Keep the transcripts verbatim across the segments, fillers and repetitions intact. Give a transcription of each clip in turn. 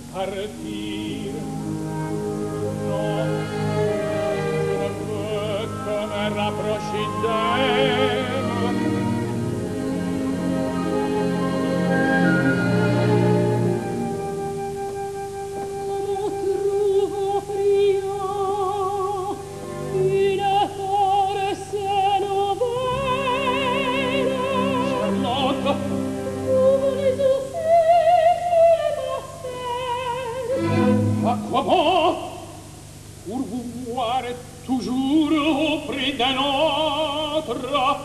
partir. Non, je ne peux que me rapprocher d'elle. À quoi bon pour vous voir toujours auprès d'un autre?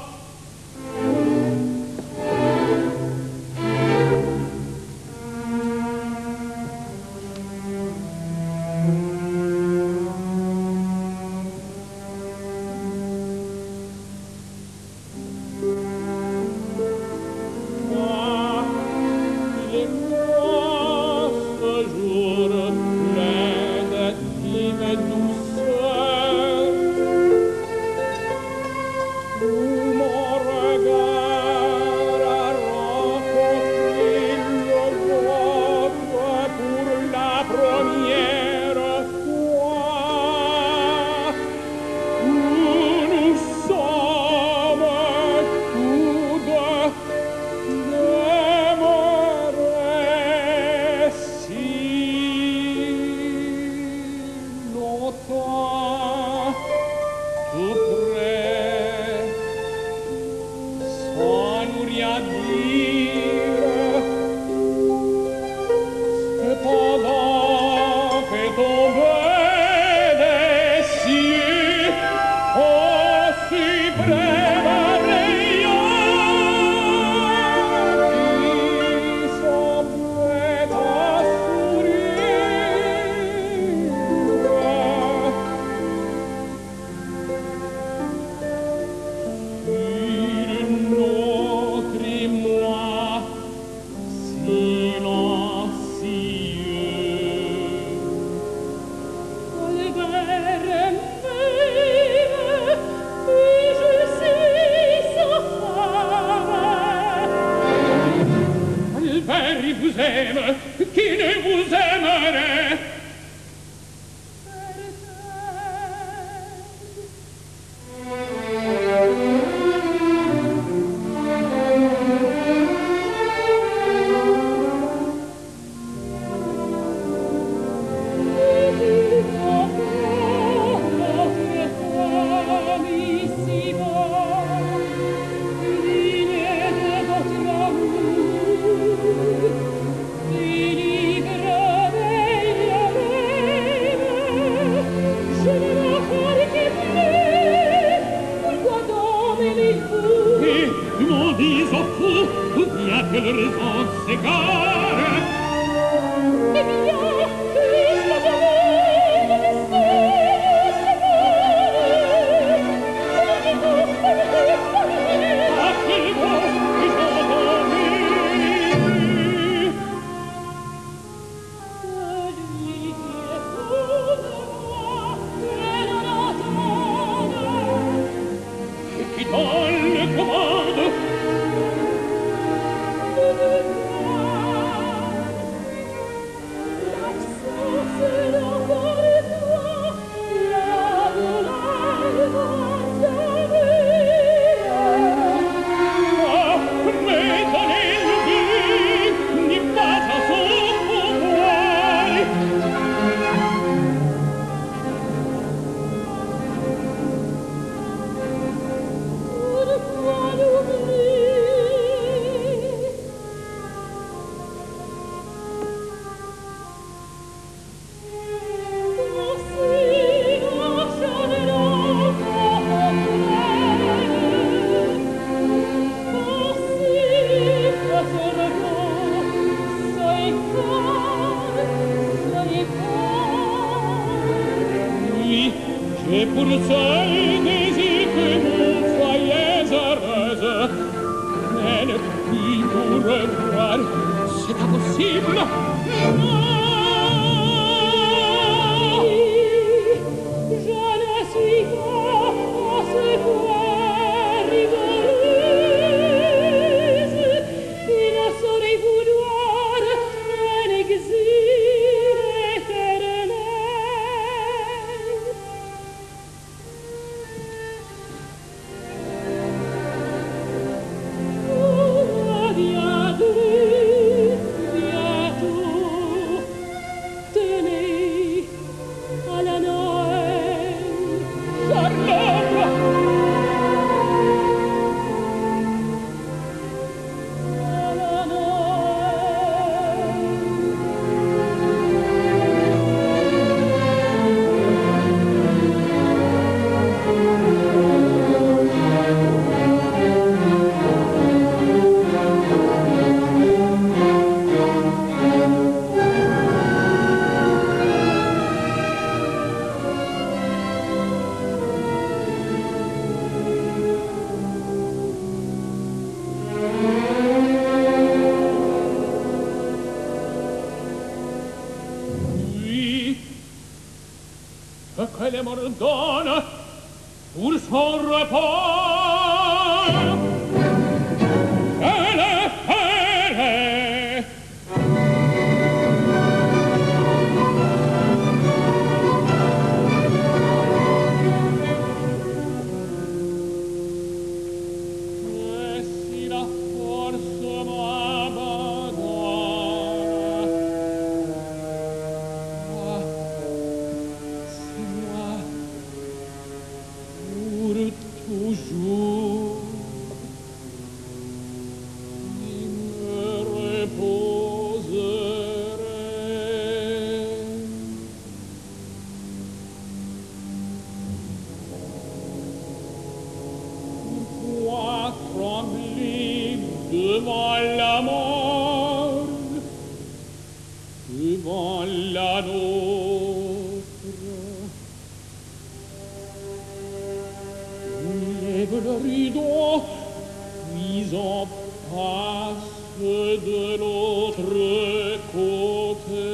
Moi, il est moi ce jour plein d'intime douceur, où mon regard a rencontré le vôtre pour la première fois, où nous sommes tous deux demeurés si longtemps tout près, sans nous rien dire. Cependant fait tomber des cieux au suprême rayon qui semblait un sourire. Sur notre émoi silencieux, Albert m'aime, et je suis sa femme. Albert il vous aime, qui ne vous aimerait? Et tu m'en dis au fou, ou bien quelle raison s'égare? Eh bien, puisque je veux me laisser À quel mot que j'entendis? celui qui épouse moi et non entende. Et qui donne le commande? Ah, mais donnez-le-lui, n'est pas à son pouvoir. Pourquoi l'oublier? Ton silence ne l'emporterait. Ton siffle sur le dos, soyez calme, soyez calme. Oui, j'ai pour le seul désir que vous soyez heureuse. Mais ne plus vous revoir, c'est impossible. Non! Je ne suis pas en ce point rigoureuse, et ne saurais vouloir un exil. que les m'ordonne pour son repos. Elle est, elle est. Et si la force m'abandonne, ah, c'est moi pour toujours qui me reposerai. Pourquoi trembler devant la mort, devant la nôtre? Lève le rideau, puis on passe de l'autre côté.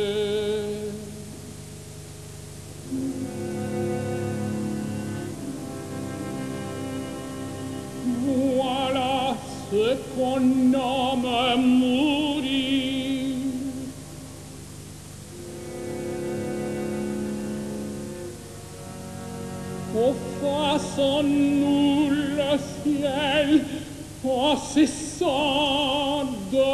Voilà ce qu'on nomme mourir. Oh, façons-nous le ciel en cessant de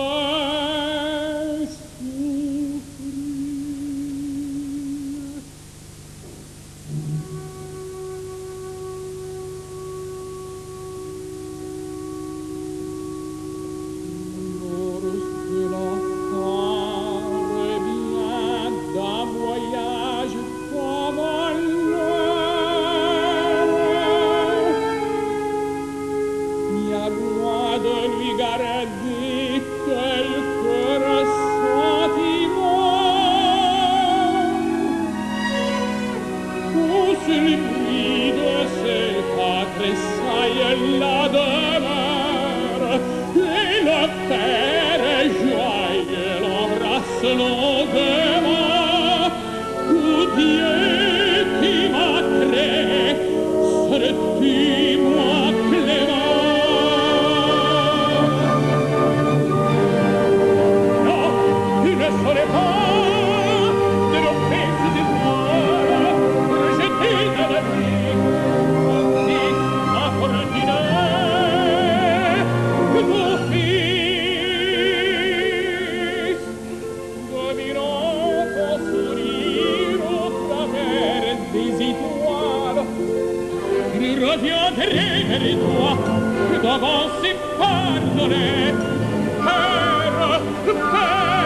souffrir. Lorsque la part vient d'un voyage comme il y a loin de lui garder quelque ressentiment. Pousse le bruit de ses pas tressaille la demeure, et le père est joyeux, l'embrasse longuement. Ô Dieu qui m'a créé, serais-tu moi clément? Non, tu ne saurais pas de nos fesses d'étoiles rejeter dans la vie mon fils ordinaire, mon fils dominant ton sourire au travers des étoiles. Il reviendrait vers toi devant ses pardonnés. Père, Père,